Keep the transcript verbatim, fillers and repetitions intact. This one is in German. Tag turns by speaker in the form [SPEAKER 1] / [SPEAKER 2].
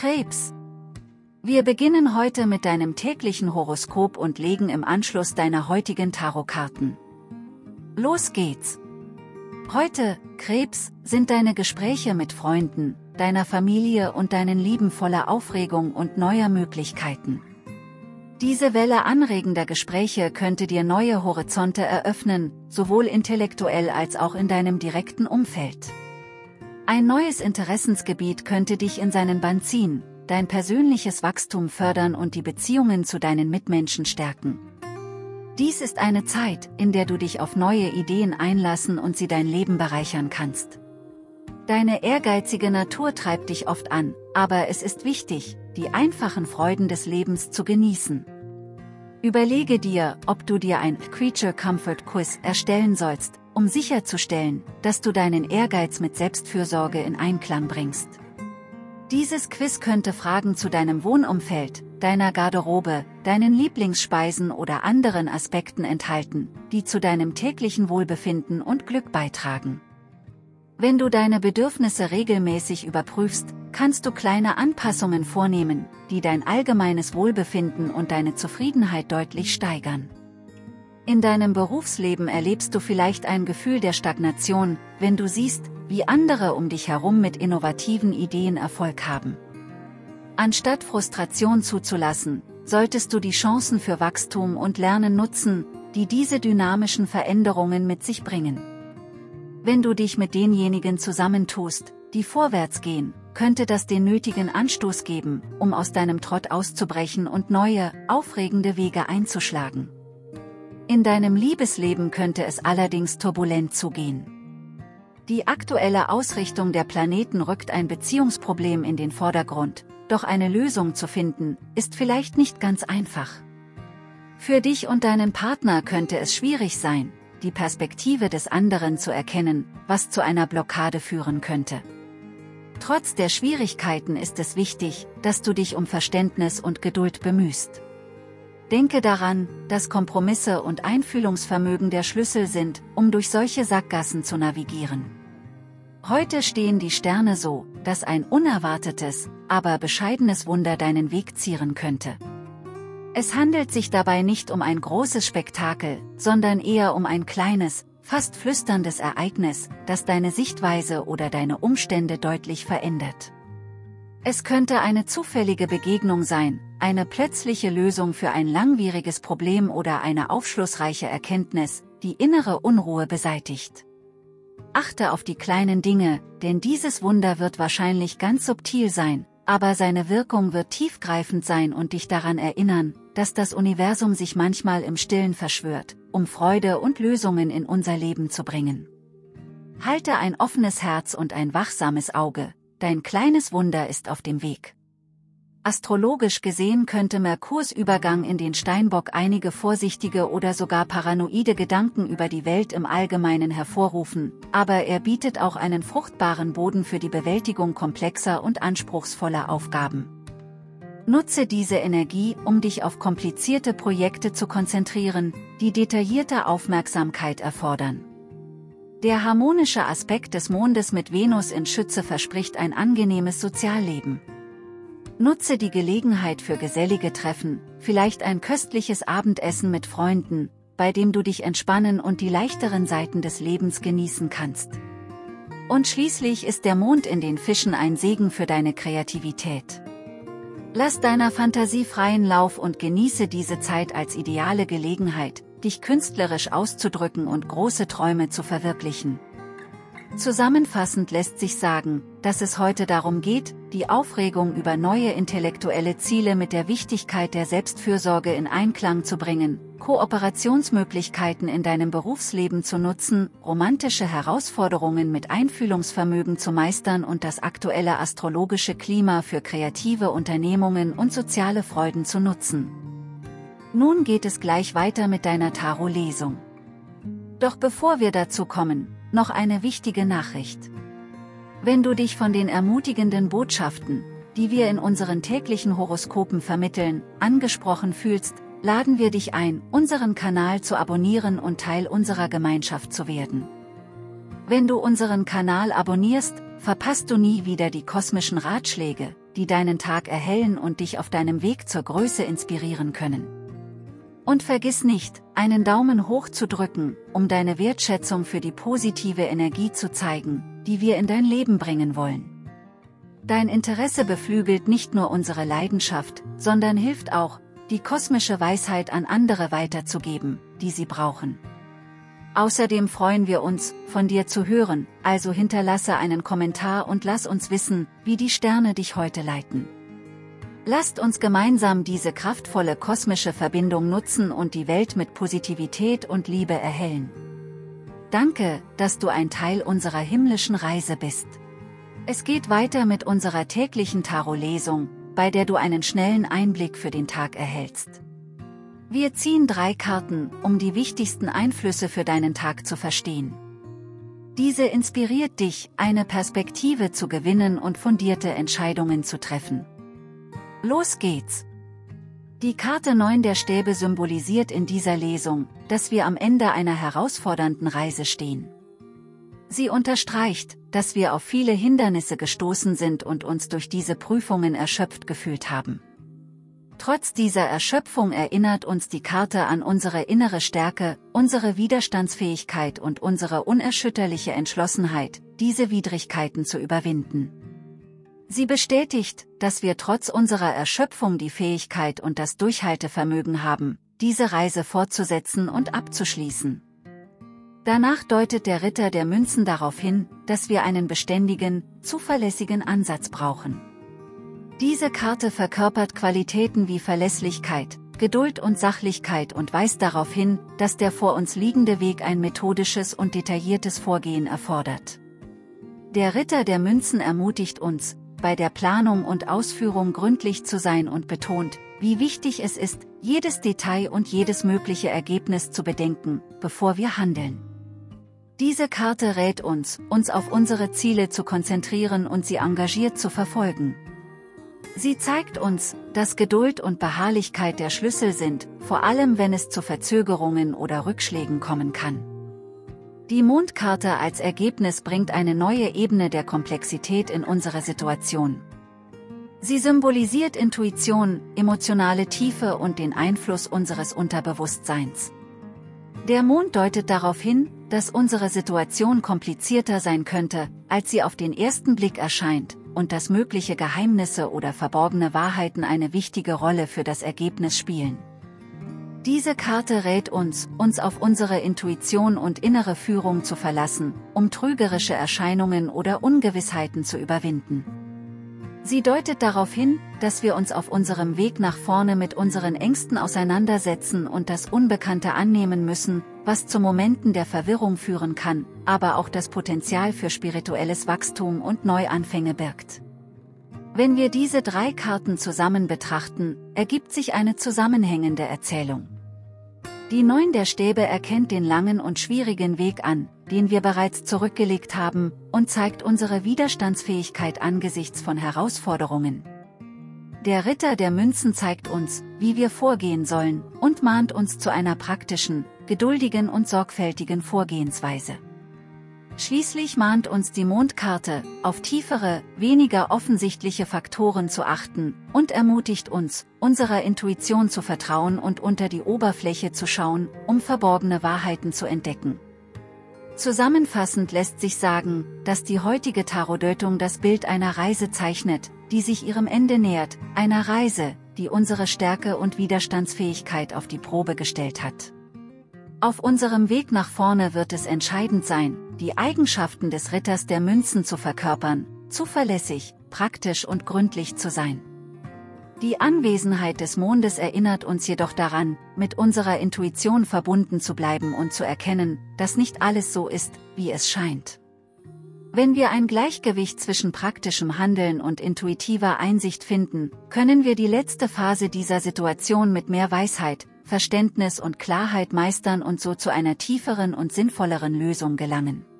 [SPEAKER 1] Krebs. Wir beginnen heute mit deinem täglichen Horoskop und legen im Anschluss deiner heutigen Tarotkarten. Los geht's! Heute, Krebs, sind deine Gespräche mit Freunden, deiner Familie und deinen Lieben voller Aufregung und neuer Möglichkeiten. Diese Welle anregender Gespräche könnte dir neue Horizonte eröffnen, sowohl intellektuell als auch in deinem direkten Umfeld. Ein neues Interessensgebiet könnte dich in seinen Bann ziehen, dein persönliches Wachstum fördern und die Beziehungen zu deinen Mitmenschen stärken. Dies ist eine Zeit, in der du dich auf neue Ideen einlassen und sie dein Leben bereichern kannst. Deine ehrgeizige Natur treibt dich oft an, aber es ist wichtig, die einfachen Freuden des Lebens zu genießen. Überlege dir, ob du dir ein Creature Comfort Quiz erstellen sollst, um sicherzustellen, dass du deinen Ehrgeiz mit Selbstfürsorge in Einklang bringst. Dieses Quiz könnte Fragen zu deinem Wohnumfeld, deiner Garderobe, deinen Lieblingsspeisen oder anderen Aspekten enthalten, die zu deinem täglichen Wohlbefinden und Glück beitragen. Wenn du deine Bedürfnisse regelmäßig überprüfst, kannst du kleine Anpassungen vornehmen, die dein allgemeines Wohlbefinden und deine Zufriedenheit deutlich steigern. In deinem Berufsleben erlebst du vielleicht ein Gefühl der Stagnation, wenn du siehst, wie andere um dich herum mit innovativen Ideen Erfolg haben. Anstatt Frustration zuzulassen, solltest du die Chancen für Wachstum und Lernen nutzen, die diese dynamischen Veränderungen mit sich bringen. Wenn du dich mit denjenigen zusammentust, die vorwärts gehen, könnte das den nötigen Anstoß geben, um aus deinem Trott auszubrechen und neue, aufregende Wege einzuschlagen. In deinem Liebesleben könnte es allerdings turbulent zugehen. Die aktuelle Ausrichtung der Planeten rückt ein Beziehungsproblem in den Vordergrund, doch eine Lösung zu finden, ist vielleicht nicht ganz einfach. Für dich und deinen Partner könnte es schwierig sein, die Perspektive des anderen zu erkennen, was zu einer Blockade führen könnte. Trotz der Schwierigkeiten ist es wichtig, dass du dich um Verständnis und Geduld bemühst. Denke daran, dass Kompromisse und Einfühlungsvermögen der Schlüssel sind, um durch solche Sackgassen zu navigieren. Heute stehen die Sterne so, dass ein unerwartetes, aber bescheidenes Wunder deinen Weg zieren könnte. Es handelt sich dabei nicht um ein großes Spektakel, sondern eher um ein kleines, fast flüsterndes Ereignis, das deine Sichtweise oder deine Umstände deutlich verändert. Es könnte eine zufällige Begegnung sein, eine plötzliche Lösung für ein langwieriges Problem oder eine aufschlussreiche Erkenntnis, die innere Unruhe beseitigt. Achte auf die kleinen Dinge, denn dieses Wunder wird wahrscheinlich ganz subtil sein, aber seine Wirkung wird tiefgreifend sein und dich daran erinnern, dass das Universum sich manchmal im Stillen verschwört, um Freude und Lösungen in unser Leben zu bringen. Halte ein offenes Herz und ein wachsames Auge, dein kleines Wunder ist auf dem Weg. Astrologisch gesehen könnte Merkurs Übergang in den Steinbock einige vorsichtige oder sogar paranoide Gedanken über die Welt im Allgemeinen hervorrufen, aber er bietet auch einen fruchtbaren Boden für die Bewältigung komplexer und anspruchsvoller Aufgaben. Nutze diese Energie, um dich auf komplizierte Projekte zu konzentrieren, die detaillierte Aufmerksamkeit erfordern. Der harmonische Aspekt des Mondes mit Venus in Schütze verspricht ein angenehmes Sozialleben. Nutze die Gelegenheit für gesellige Treffen, vielleicht ein köstliches Abendessen mit Freunden, bei dem du dich entspannen und die leichteren Seiten des Lebens genießen kannst. Und schließlich ist der Mond in den Fischen ein Segen für deine Kreativität. Lass deiner Fantasie freien Lauf und genieße diese Zeit als ideale Gelegenheit, dich künstlerisch auszudrücken und große Träume zu verwirklichen. Zusammenfassend lässt sich sagen, dass es heute darum geht, die Aufregung über neue intellektuelle Ziele mit der Wichtigkeit der Selbstfürsorge in Einklang zu bringen, Kooperationsmöglichkeiten in deinem Berufsleben zu nutzen, romantische Herausforderungen mit Einfühlungsvermögen zu meistern und das aktuelle astrologische Klima für kreative Unternehmungen und soziale Freuden zu nutzen. Nun geht es gleich weiter mit deiner Tarot-Lesung. Doch bevor wir dazu kommen, noch eine wichtige Nachricht. Wenn du dich von den ermutigenden Botschaften, die wir in unseren täglichen Horoskopen vermitteln, angesprochen fühlst, laden wir dich ein, unseren Kanal zu abonnieren und Teil unserer Gemeinschaft zu werden. Wenn du unseren Kanal abonnierst, verpasst du nie wieder die kosmischen Ratschläge, die deinen Tag erhellen und dich auf deinem Weg zur Größe inspirieren können. Und vergiss nicht, einen Daumen hoch zu drücken, um deine Wertschätzung für die positive Energie zu zeigen, die wir in dein Leben bringen wollen. Dein Interesse beflügelt nicht nur unsere Leidenschaft, sondern hilft auch, die kosmische Weisheit an andere weiterzugeben, die sie brauchen. Außerdem freuen wir uns, von dir zu hören, also hinterlasse einen Kommentar und lass uns wissen, wie die Sterne dich heute leiten. Lasst uns gemeinsam diese kraftvolle kosmische Verbindung nutzen und die Welt mit Positivität und Liebe erhellen. Danke, dass du ein Teil unserer himmlischen Reise bist. Es geht weiter mit unserer täglichen Tarot-Lesung, bei der du einen schnellen Einblick für den Tag erhältst. Wir ziehen drei Karten, um die wichtigsten Einflüsse für deinen Tag zu verstehen. Diese inspiriert dich, eine Perspektive zu gewinnen und fundierte Entscheidungen zu treffen. Los geht's! Die Karte neun der Stäbe symbolisiert in dieser Lesung, dass wir am Ende einer herausfordernden Reise stehen. Sie unterstreicht, dass wir auf viele Hindernisse gestoßen sind und uns durch diese Prüfungen erschöpft gefühlt haben. Trotz dieser Erschöpfung erinnert uns die Karte an unsere innere Stärke, unsere Widerstandsfähigkeit und unsere unerschütterliche Entschlossenheit, diese Widrigkeiten zu überwinden. Sie bestätigt, dass wir trotz unserer Erschöpfung die Fähigkeit und das Durchhaltevermögen haben, diese Reise fortzusetzen und abzuschließen. Danach deutet der Ritter der Münzen darauf hin, dass wir einen beständigen, zuverlässigen Ansatz brauchen. Diese Karte verkörpert Qualitäten wie Verlässlichkeit, Geduld und Sachlichkeit und weist darauf hin, dass der vor uns liegende Weg ein methodisches und detailliertes Vorgehen erfordert. Der Ritter der Münzen ermutigt uns, bei der Planung und Ausführung gründlich zu sein und betont, wie wichtig es ist, jedes Detail und jedes mögliche Ergebnis zu bedenken, bevor wir handeln. Diese Karte rät uns, uns auf unsere Ziele zu konzentrieren und sie engagiert zu verfolgen. Sie zeigt uns, dass Geduld und Beharrlichkeit der Schlüssel sind, vor allem wenn es zu Verzögerungen oder Rückschlägen kommen kann. Die Mondkarte als Ergebnis bringt eine neue Ebene der Komplexität in unsere Situation. Sie symbolisiert Intuition, emotionale Tiefe und den Einfluss unseres Unterbewusstseins. Der Mond deutet darauf hin, dass unsere Situation komplizierter sein könnte, als sie auf den ersten Blick erscheint, und dass mögliche Geheimnisse oder verborgene Wahrheiten eine wichtige Rolle für das Ergebnis spielen. Diese Karte rät uns, uns auf unsere Intuition und innere Führung zu verlassen, um trügerische Erscheinungen oder Ungewissheiten zu überwinden. Sie deutet darauf hin, dass wir uns auf unserem Weg nach vorne mit unseren Ängsten auseinandersetzen und das Unbekannte annehmen müssen, was zu Momenten der Verwirrung führen kann, aber auch das Potenzial für spirituelles Wachstum und Neuanfänge birgt. Wenn wir diese drei Karten zusammen betrachten, ergibt sich eine zusammenhängende Erzählung. Die Neun der Stäbe erkennt den langen und schwierigen Weg an, den wir bereits zurückgelegt haben, und zeigt unsere Widerstandsfähigkeit angesichts von Herausforderungen. Der Ritter der Münzen zeigt uns, wie wir vorgehen sollen, und mahnt uns zu einer praktischen, geduldigen und sorgfältigen Vorgehensweise. Schließlich mahnt uns die Mondkarte, auf tiefere, weniger offensichtliche Faktoren zu achten, und ermutigt uns, unserer Intuition zu vertrauen und unter die Oberfläche zu schauen, um verborgene Wahrheiten zu entdecken. Zusammenfassend lässt sich sagen, dass die heutige Tarotdeutung das Bild einer Reise zeichnet, die sich ihrem Ende nähert, einer Reise, die unsere Stärke und Widerstandsfähigkeit auf die Probe gestellt hat. Auf unserem Weg nach vorne wird es entscheidend sein, die Eigenschaften des Ritters der Münzen zu verkörpern, zuverlässig, praktisch und gründlich zu sein. Die Anwesenheit des Mondes erinnert uns jedoch daran, mit unserer Intuition verbunden zu bleiben und zu erkennen, dass nicht alles so ist, wie es scheint. Wenn wir ein Gleichgewicht zwischen praktischem Handeln und intuitiver Einsicht finden, können wir die letzte Phase dieser Situation mit mehr Weisheit, Verständnis und Klarheit meistern und so zu einer tieferen und sinnvolleren Lösung gelangen.